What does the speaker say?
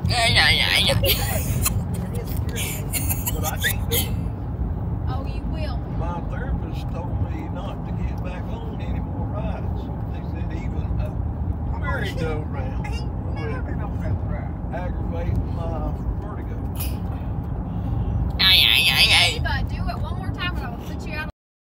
But I can't do it. Oh, you will. My therapist told me not to get back on any more rides. They said even a merry-go-round Ain't never been on that ride. would aggravate my vertigo.